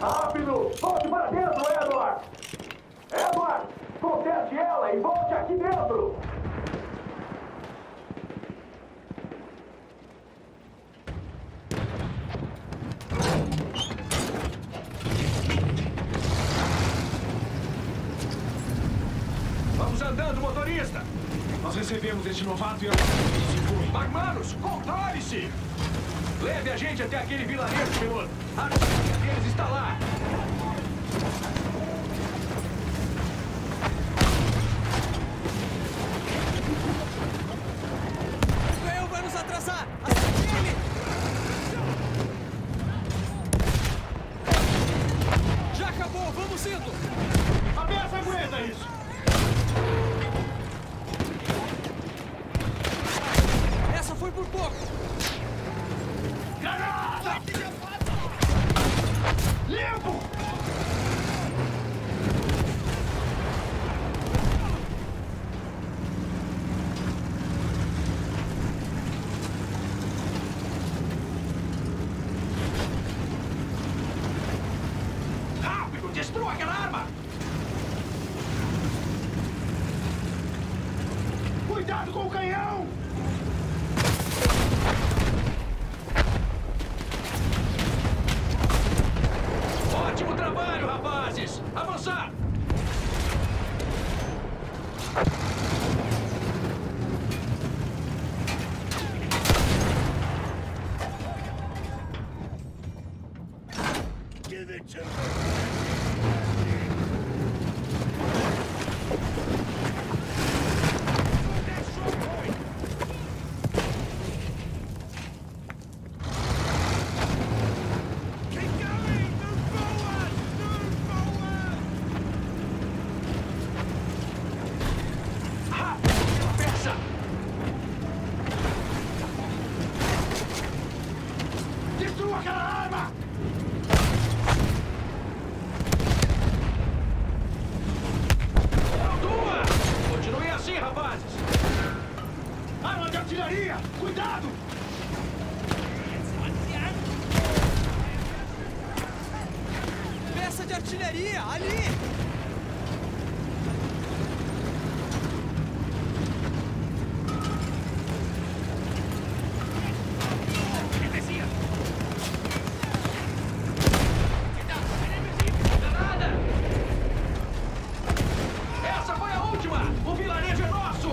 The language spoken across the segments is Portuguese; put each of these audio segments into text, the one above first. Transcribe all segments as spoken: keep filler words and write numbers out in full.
Rápido! Volte para dentro, Edward! Edward! Conserte ela e volte aqui dentro! Vamos andando, motorista! Nós recebemos este novato e agora se foi. Magmanos, controle-se! Leve a gente até aquele vilarejo, piloto. A artilharia deles está lá. O canhão vai nos atrasar! Acerte ele! Já acabou, vamos indo! A peça aguenta isso! Essa foi por pouco! Granada! Limpo! Rápido, destrua aquela arma! Cuidado com o canhão! Ótimo trabalho, rapazes! Avançar! Give it to destrua aquela arma! Tua! Continue assim, rapazes! Arma de artilharia! Cuidado! Peça de artilharia, ali! Nada! Essa foi a última! O vilarejo é nosso!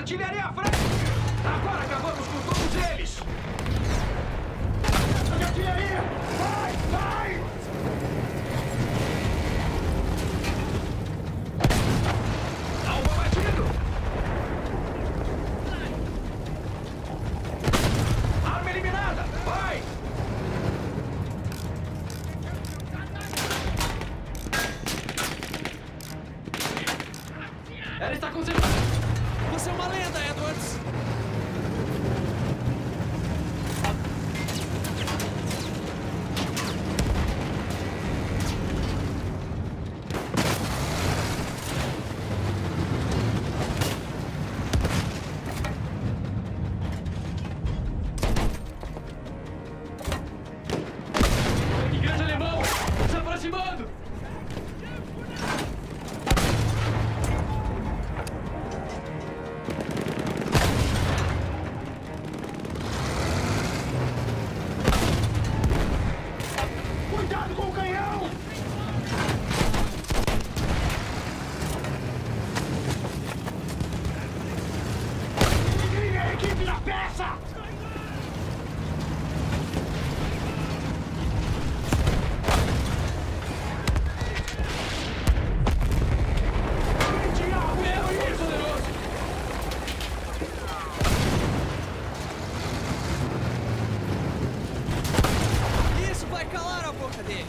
Artilharia à frente! Agora acabamos com todos eles! De artilharia! Vai! Vai! Alvo abatido! Arma eliminada! Vai! Ela está consertada! Você é uma lenda, Edwards! Igreja alemão! Se aproximando! Cuidado com o canhão! Elimine a equipe da peça! Meu isso, poderoso! Isso vai calar a boca deles!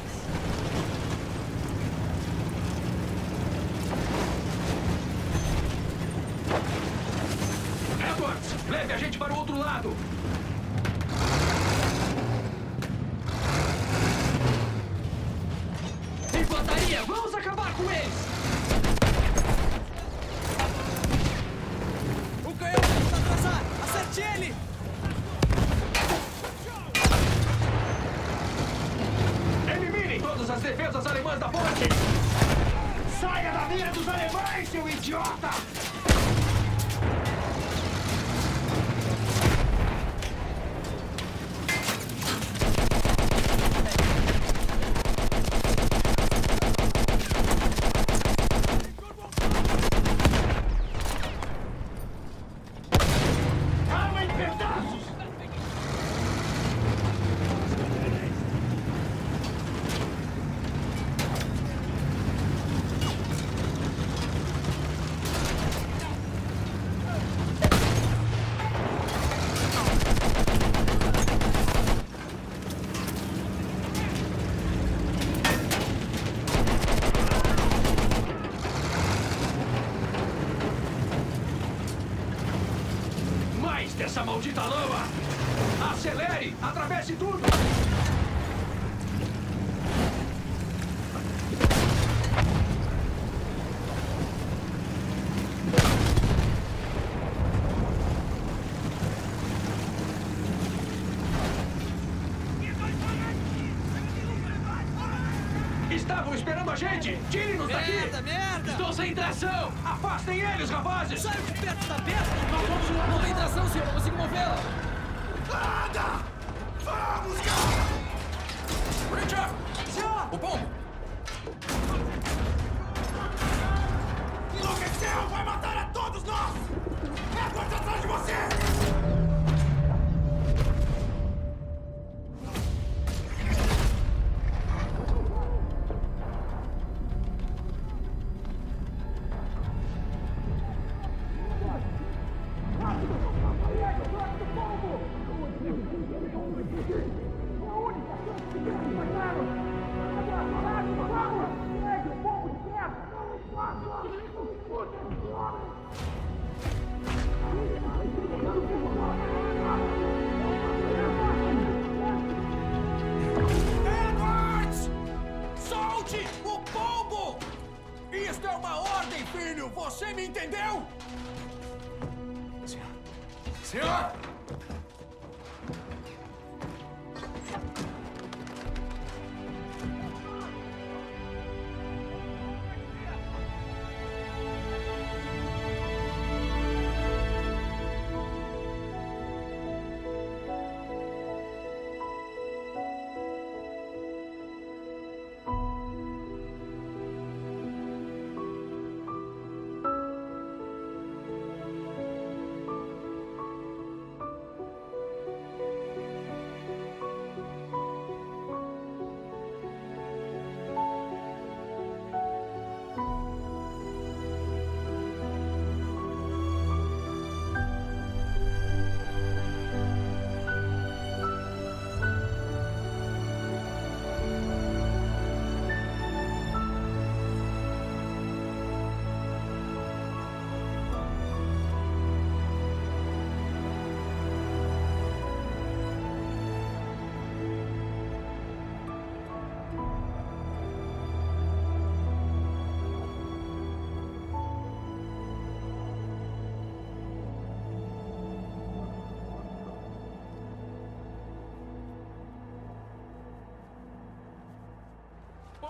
Edwards, leve a gente para o outro lado! Infantaria, vamos acabar com eles! O canhão vai nos atrasar! Acerte ele! Eliminem todas as defesas alemãs da ponte! Saia da mira dos alemães, seu idiota! Arma em pedaços! Mais dessa maldita lama! Acelere! Atravesse tudo! Estavam esperando a gente! Tire-nos daqui! Merda, merda! Estou sem tração! Afastem eles, rapazes! Saiam de perto da besta! Nós vamos lá! Não tem tração, senhor! Não consigo movê-la! Anda! Vamos, cara! Richard! Senhor! O pombo! Enlouqueceu! Vai matar a todos nós! Edwards atrás de você! Edwards! Solte o pombo! Isto é uma ordem, filho! Você me entendeu? Senhor! Senhor!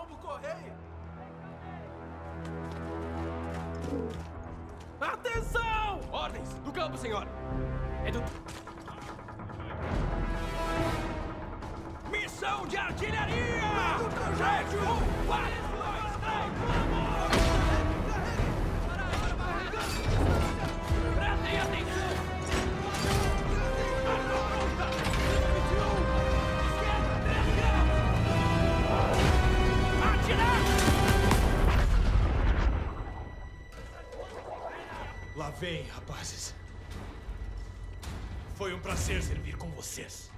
pombo correio! Atenção! Ordens! Do campo, senhor! É do... Missão de artilharia! Gente, um, quatro, dois, três, vamos! Prestem atenção! Arma pronta! vinte e um! Esquerda, três graus! Atirar! Lá vem, rapazes. Foi um prazer servir com vocês.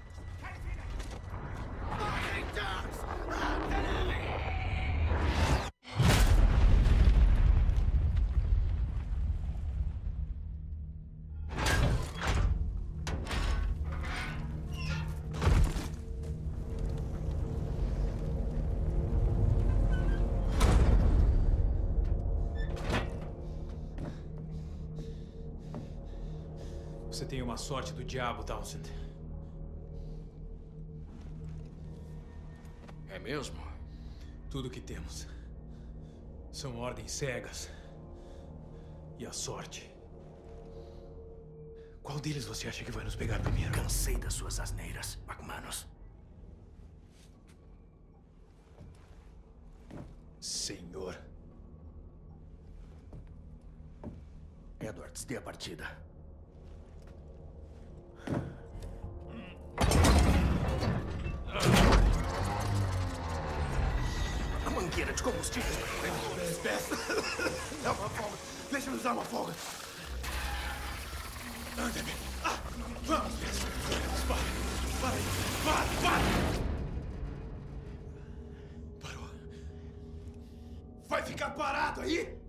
Você tem uma sorte do diabo, Townsend. É mesmo? Tudo que temos são ordens cegas e a sorte. Qual deles você acha que vai nos pegar primeiro? Cansei das suas asneiras, McManus. Senhor. Edwards, dê a partida. A mangueira de combustível. Peça. Dá uma folga. Deixa eu usar uma folga. Anda bem. Ah, vamos, Peça. Vamos, para. Para aí. Para, para. Parou. Vai ficar parado aí?